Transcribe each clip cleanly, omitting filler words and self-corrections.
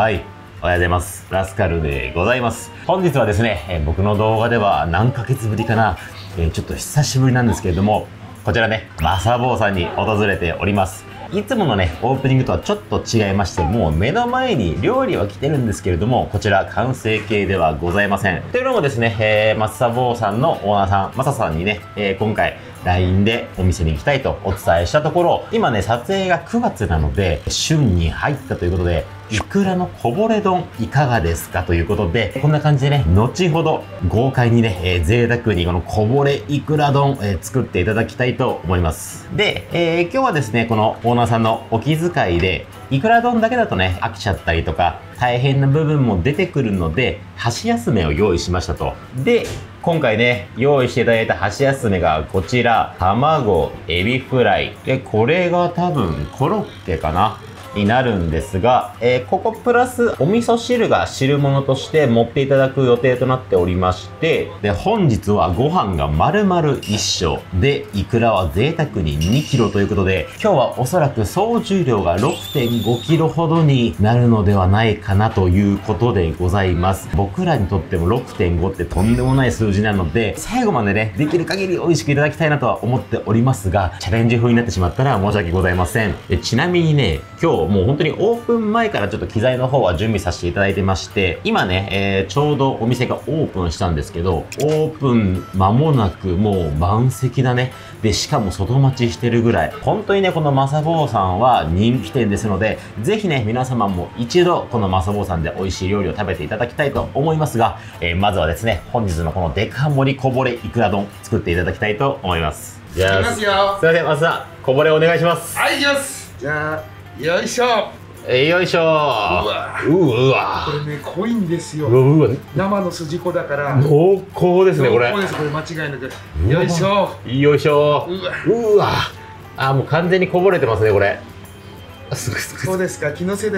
はい。おはようございます。ラスカルでございます。本日はですね、僕の動画では何ヶ月ぶりかな、ちょっと久しぶりなんですけれども、こちらね、マサボーさんに訪れております。いつものね、オープニングとはちょっと違いまして、もう目の前に料理は来てるんですけれども、こちら完成形ではございません。というのもですね、マサボーさんのオーナーさん、マサさんにね、今回 LINE でお店に行きたいとお伝えしたところ、今ね、撮影が9月なので、旬に入ったということで、イクラのこぼれ丼いかがですかということで、こんな感じでね、後ほど豪快にね、贅沢にこのこぼれいくら丼、作っていただきたいと思います。で、今日はですね、このオーナーさんのお気遣いで、いくら丼だけだとね、飽きちゃったりとか、大変な部分も出てくるので、箸休めを用意しましたと。で、今回ね、用意していただいた箸休めがこちら、卵、エビフライ。で、これが多分コロッケかなになるんですが、ここプラスお味噌汁が汁物として持っていただく予定となっておりまして、で、本日はご飯が丸々1升で、イクラは贅沢に2キロということで、今日はおそらく総重量が 6.5 キロほどになるのではないかなということでございます。僕らにとっても 6.5 ってとんでもない数字なので、最後までね、できる限り美味しくいただきたいなとは思っておりますが、チャレンジ風になってしまったら申し訳ございません。ちなみにね、今日もう本当にオープン前からちょっと機材の方は準備させていただいてまして、今ね、ちょうどお店がオープンしたんですけど、オープン間もなくもう満席だね。で、しかも外待ちしてるぐらい。本当にね、このマサボーさんは人気店ですので、ぜひね、皆様も一度このマサボーさんで美味しい料理を食べていただきたいと思いますが、まずはですね、本日のこのデカ盛りこぼれいくら丼作っていただきたいと思います。じゃあ、すいません、マサさん、こぼれお願いします。 はい、いきます。じゃあ、よいしょ。 よいしょー。うわ。 これね、濃いんですよ。 うわ。 生の筋子だから。 濃厚ですね、これ。 濃厚です、これ間違いなく。よいしょ。 よいしょ。 うわ。 あ、もう完全にこぼれてますね、これ。すごい。 そうですか、気のせいです。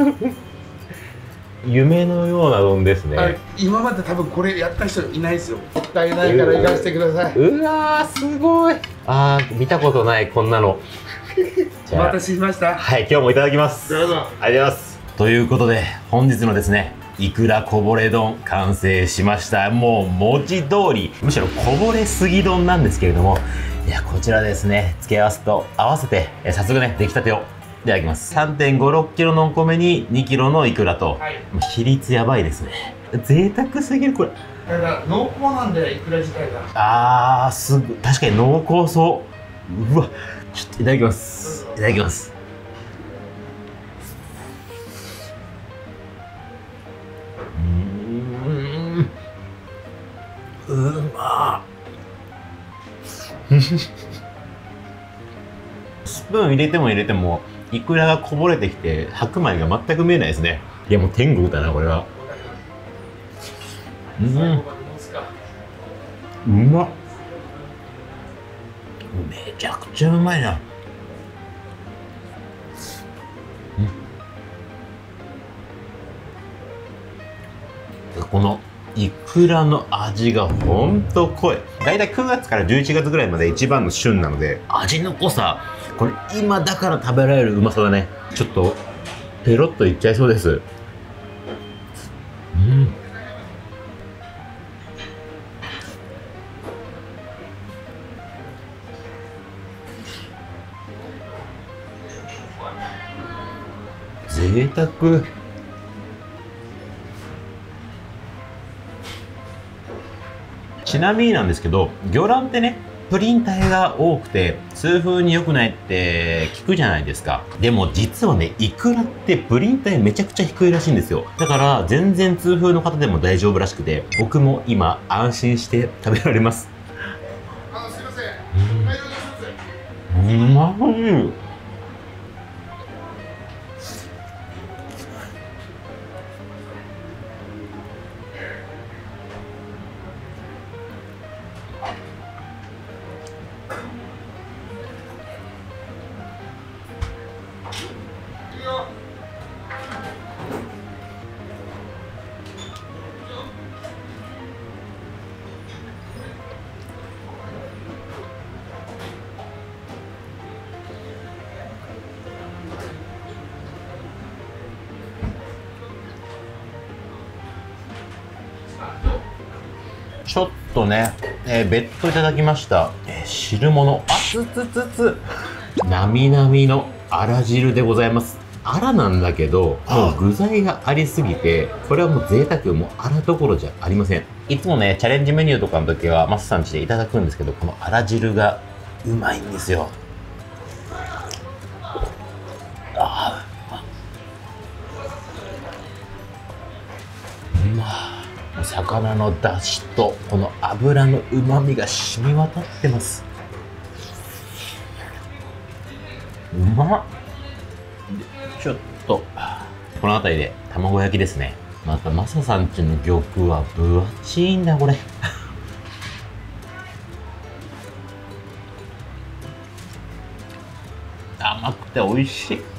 夢のような丼ですね。 今まで多分これやった人いないですよ。もったいないから行かせてください。 うわー、すごい。見たことない、こんなの。 お待たせしました。 はい、今日もいただきます。 どうぞ。 ありがとうございます。ということで、本日のですね、いくらこぼれ丼完成しました。もう文字通り、むしろこぼれすぎ丼なんですけれども、いや、こちらですね、付け合わせと合わせて、早速ね、出来たてをいただきます。3.56 キロのお米に2キロのいくらと、比率やばいですね。贅沢すぎる、これ。 だから濃厚なんで、いくら自体が。 確かに濃厚そう。うわ、ちょっといただきます。いただきます。うまスプーン入れても入れてもいくらがこぼれてきて白米が全く見えないですね。いやもう天国だなこれは。うまっ。めちゃくちゃうまいな。このいくらの味がほんと濃い。だいたい9月から11月ぐらいまで一番の旬なので、味の濃さ、これ今だから食べられるうまさだね。ちょっとペロッといっちゃいそうです。贅沢。ちなみになんですけど、魚卵ってね、プリン体が多くて痛風に良くないって聞くじゃないですか。でも実はね、イクラってプリン体めちゃくちゃ低いらしいんですよ。だから全然痛風の方でも大丈夫らしくて、僕も今安心して食べられます。 すいません。 うまい。 ちょっとね、別途いただきました、汁物、つつつつなみなみのあら汁でございます。あらなんだけど、もう具材がありすぎて、これはもう贅沢、もうあらどころじゃありません。いつもね、チャレンジメニューとかの時はマスさん家でいただくんですけど、このあら汁がうまいんですよ。魚の出汁とこの油のうまみが染み渡ってます。うまっ。ちょっとこの辺りで卵焼きですね。またマサさんちの玉は分厚いんだこれ。甘くて美味しい。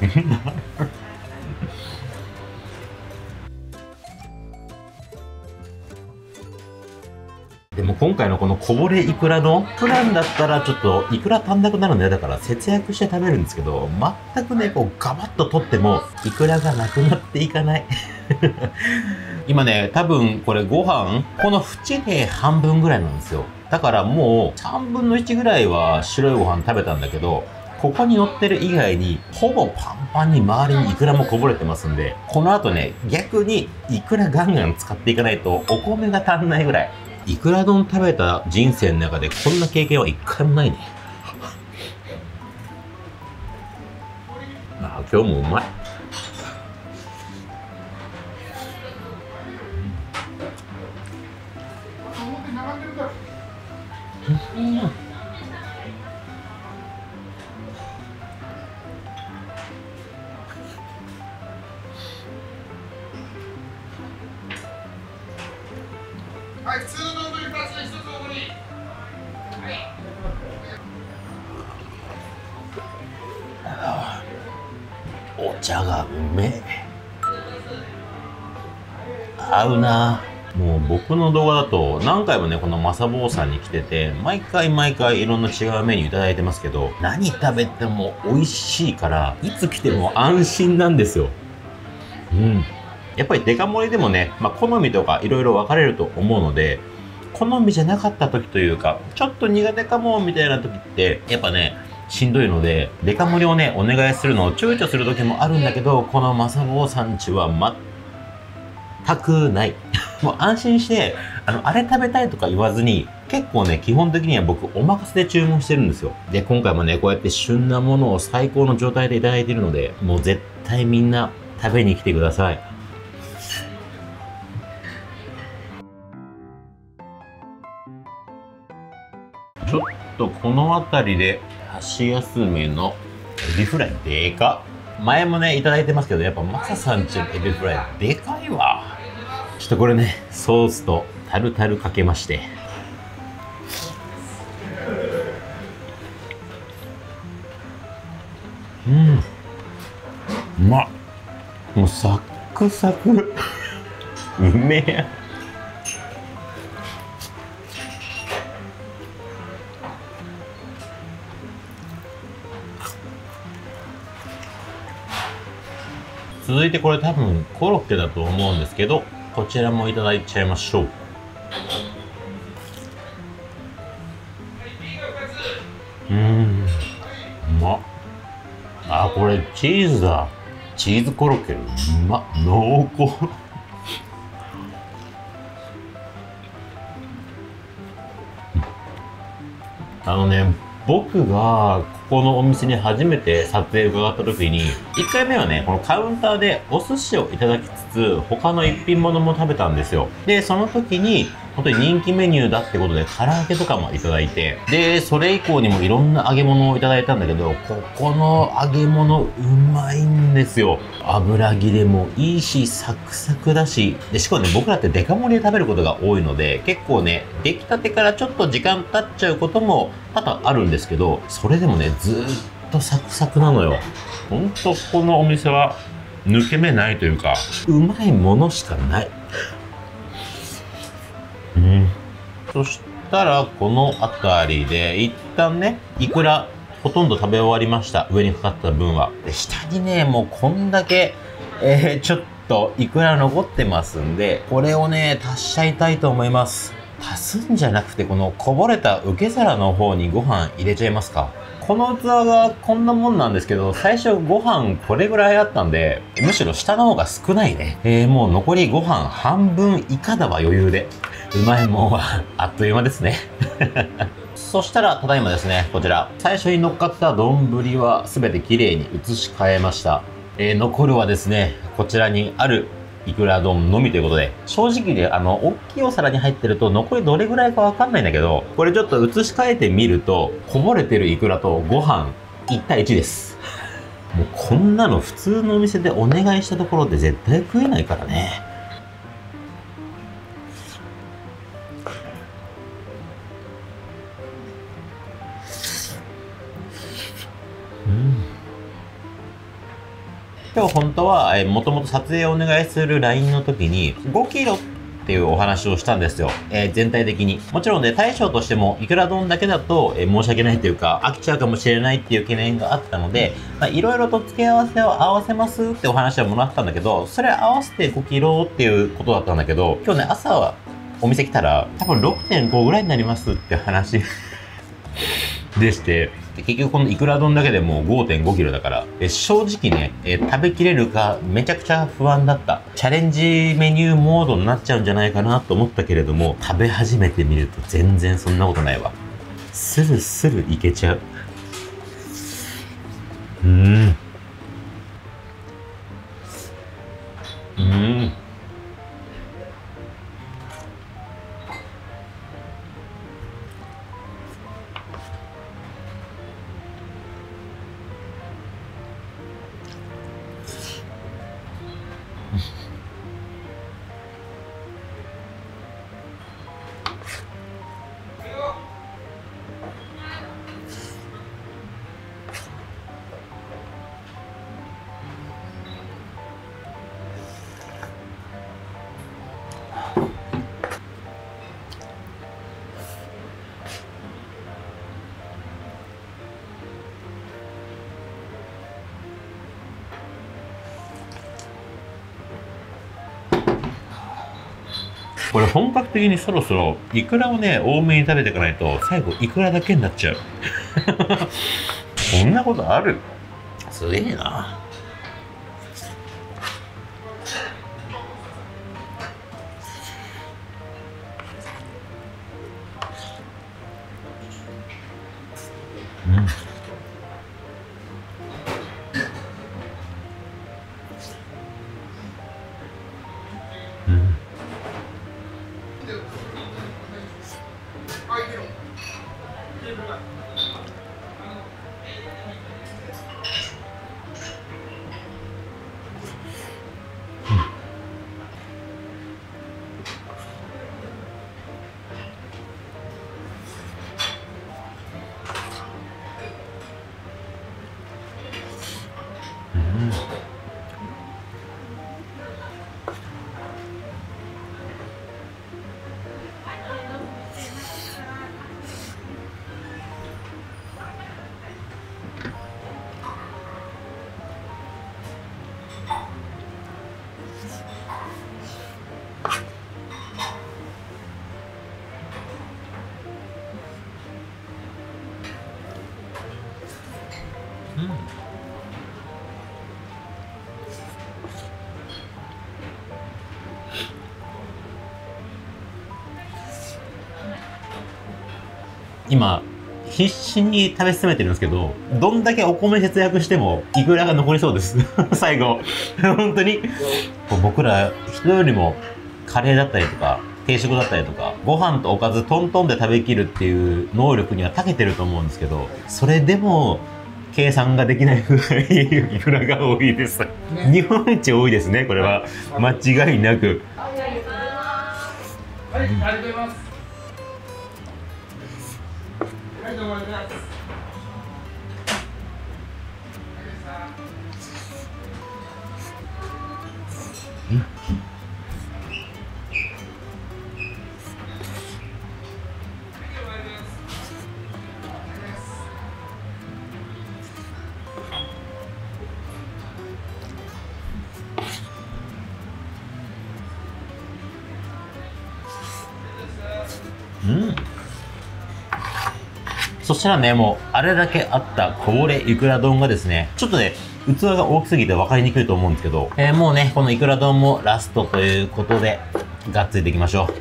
でも今回のこのこぼれイクラのプランだったらちょっとイクラ足んなくなるんで、だから節約して食べるんですけど、全くね、こうガバッと取ってもイクラがなくなっていかない。今ね、多分これご飯、この縁で半分ぐらいなんですよ。だからもう3分の1ぐらいは白いご飯食べたんだけど、ここに乗ってる以外にほぼパンパンに周りにイクラもこぼれてますんで、この後ね、逆にイクラガンガン使っていかないとお米が足んないぐらい。イクラ丼食べた人生の中でこんな経験は一回もないね。あ、今日もうまい。 はい、普通の丼2つで1つおごり。 お茶がうめえ。合うな。もう僕の動画だと何回もね、このマサボーさんに来てて、毎回いろんな違うメニューいただいてますけど、何食べても美味しいから、いつ来ても安心なんですよ。うん。やっぱりデカ盛りでもね、好みとかいろいろ分かれると思うので、好みじゃなかった時というか、ちょっと苦手かもみたいな時って、やっぱね、しんどいので、デカ盛りをね、お願いするのを躊躇する時もあるんだけど、このマサボーさんちは全くない。もう安心して、あれ食べたいとか言わずに、結構ね、基本的には僕お任せで注文してるんですよ。で、今回もね、こうやって旬なものを最高の状態でいただいているので、もう絶対みんな食べに来てください。ちょっとこの辺りで箸休めのエビフライでかっ。前もねいただいてますけど、やっぱマサさんちのエビフライでかいわ。ちょっとこれね、ソースとタルタルかけまして、うまっ。もうサックサク。うめえ。続いてこれ多分コロッケだと思うんですけど、こちらもいただいちゃいましょう。うまっ。あ、これチーズだ。チーズコロッケうまっ。濃厚。僕がここのお店に初めて撮影伺った時に、1回目はね、このカウンターでお寿司をいただきつつ、他の一品物も食べたんですよ。で、その時に、本当に人気メニューだってことで、唐揚げとかもいただいて、で、それ以降にもいろんな揚げ物をいただいたんだけど、ここの揚げ物うまいんですよ。油切れもいいし、サクサクだし、で、しかもね、僕らってデカ盛りで食べることが多いので、結構ね、出来たてからちょっと時間経っちゃうことも多々あるんですけど、それでもね、ずーっとサクサクなのよ。ほんと、このお店は抜け目ないというか、うまいものしかない。そしたらこの辺りで一旦ね、イクラほとんど食べ終わりました。上にかかった分は。で、下にね、もうこんだけ、ちょっとイクラ残ってますんで、これをね、足しちゃいたいと思います。 足すんじゃなくて、このこぼれた受け皿の方にご飯入れちゃいますか。この器がこんなもんなんですけど、最初ご飯これぐらいあったんで、むしろ下の方が少ないね。もう残りご飯半分以下だわ、余裕で。うまいもんはあっという間ですね。そしたら、ただいまですね、こちら。最初に乗っかった丼はすべてきれいに移し替えました。残るはですね、こちらにあるいくら丼のみということで、正直ね、大きいお皿に入ってると残りどれぐらいかわかんないんだけど、これちょっと移し替えてみると、こぼれてるいくらとご飯1対1です。もうこんなの普通のお店でお願いしたところで絶対食えないからね。今日本当は、もともと撮影をお願いする LINE の時に5キロっていうお話をしたんですよ。全体的に。もちろんね、大将としてもいくら丼だけだと、申し訳ないというか、飽きちゃうかもしれないっていう懸念があったので、いろいろと付け合わせを合わせますってお話はもらったんだけど、それ合わせて5キロっていうことだったんだけど、今日ね、朝はお店来たら、多分 6.5 ぐらいになりますって話でして、結局このいくら丼だけでもう 5.5 キロだから、正直ね、食べきれるかめちゃくちゃ不安だった。チャレンジメニューモードになっちゃうんじゃないかなと思ったけれども、食べ始めてみると全然そんなことないわ。スルスルいけちゃう。これ本格的にそろそろイクラをね多めに食べていかないと最後イクラだけになっちゃう。こんなことある？すげえな。今必死に食べ進めてるんですけど、どんだけお米節約してもイクラが残りそうです。最後本当に僕ら人よりもカレーだったりとか定食だったりとかご飯とおかずトントンで食べきるっていう能力には長けてると思うんですけど、それでも計算ができないぐらいイクラが多いです、ね、日本一多いですね、これは間違いなく。はい、ありがとうございます。はい、どうもありがとうございます。 そしたらね、もう、あれだけあったこぼれいくら丼がですね、ちょっとね、器が大きすぎて分かりにくいと思うんですけど、もうね、このいくら丼もラストということで、がっついていきましょう。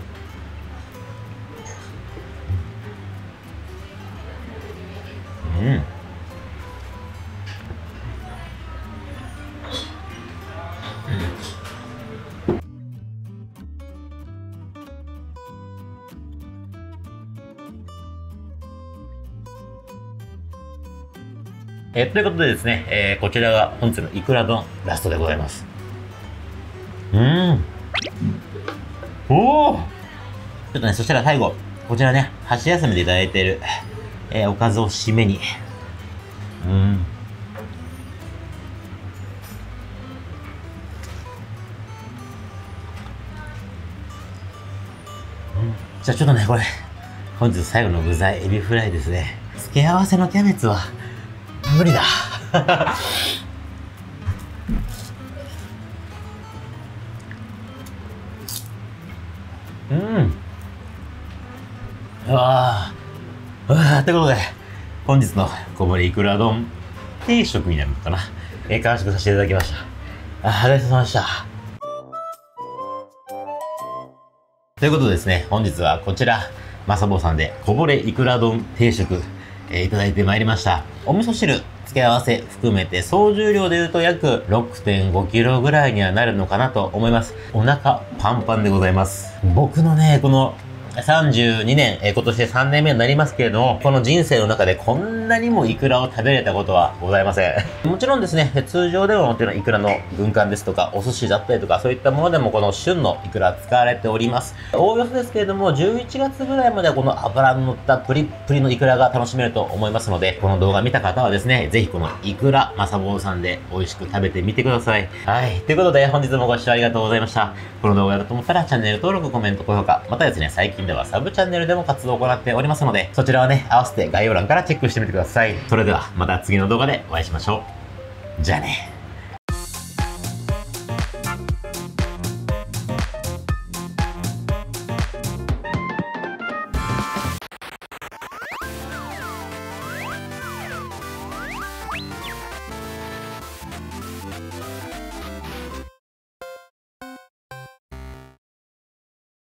うん。ということでですね、こちらが本日のいくら丼ラストでございます。おお、ちょっとね、そしたら最後、こちらね、箸休めでいただいている、おかずを締めに。じゃあちょっとね、これ、本日最後の具材、エビフライですね。付け合わせのキャベツは、無理だ。うわぁ。ということで、本日のこぼれいくら丼定食になるのかな。完食させていただきました。ありがとうございました。ということでですね、本日はこちら、まさぼうさんでこぼれいくら丼定食、いただいてまいりました。お味噌汁、付け合わせ含めて総重量で言うと約 6.5 キロぐらいにはなるのかなと思います。お腹パンパンでございます。僕のね、この32年、今年で3年目になりますけれども、この人生の中でこんなにもイクラを食べれたことはございません。もちろんですね、通常ではもちろんイクラの軍艦ですとか、お寿司だったりとか、そういったものでもこの旬のイクラ使われております。おおよそですけれども、11月ぐらいまではこの脂の乗ったプリップリのイクラが楽しめると思いますので、この動画見た方はですね、ぜひこのイクラまさぼうさんで美味しく食べてみてください。はい。ということで、本日もご視聴ありがとうございました。この動画だと思ったらチャンネル登録、コメント、高評価、またですね、最近ではサブチャンネルでも活動を行っておりますので、そちらはね、合わせて概要欄からチェックしてみてください。それでは、また次の動画でお会いしましょう。じゃあね。